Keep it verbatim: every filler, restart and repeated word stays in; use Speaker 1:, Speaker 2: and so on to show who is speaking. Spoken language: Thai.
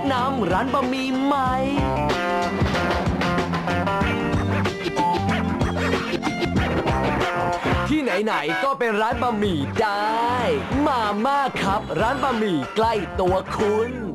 Speaker 1: นำร้านบะหมี่ใหม่ที่ไหนๆก็เป็นร้านบะหมี่ได้มาม่าครับร้านบะหมี่ใกล้ตัวคุณ